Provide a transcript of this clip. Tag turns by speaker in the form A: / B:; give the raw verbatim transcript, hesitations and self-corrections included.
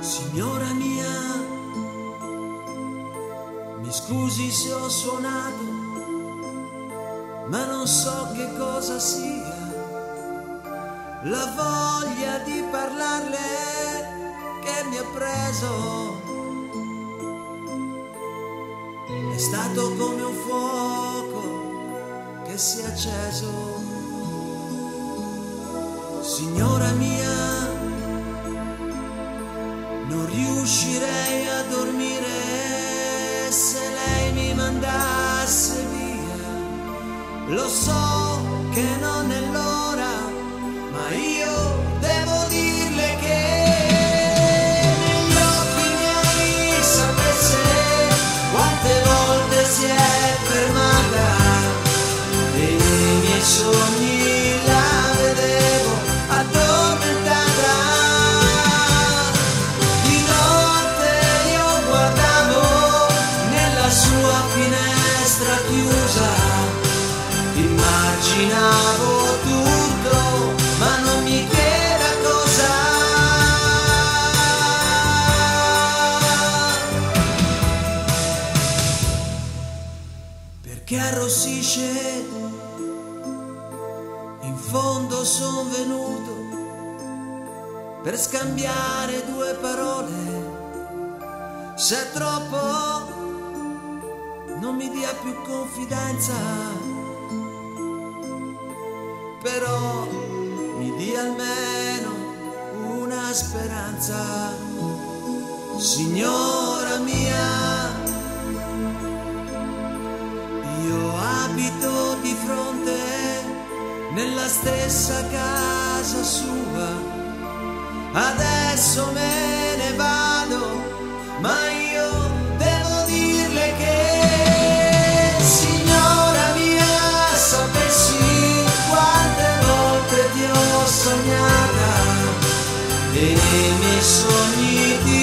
A: Signora mia, mi scusi se ho suonato, ma non so che cosa sia la voglia di parlarle che mi ha preso. È stato come un fuoco che si è acceso. Signora mia, non riuscirei a dormire se lei mi mandasse via. Lo so che non è l'ora, ma io devo dirle che negli occhi miei sapesse quante volte si è fermata e nei miei sogni la vedevo addormentata. Di notte io guardavo nella sua finestra chiusa, immaginavo tutto, ma non mi chieda cosa. Perché arrossisce? In fondo son venuto per scambiare due parole. Se è troppo, non mi dia più confidenza, però mi dia almeno una speranza. Signora mia, io abito di fronte nella stessa casa sua, adesso me ne vado, ma io devo dirle che, signora mia, sapessi quante volte ti ho sognata e nei miei sogni ti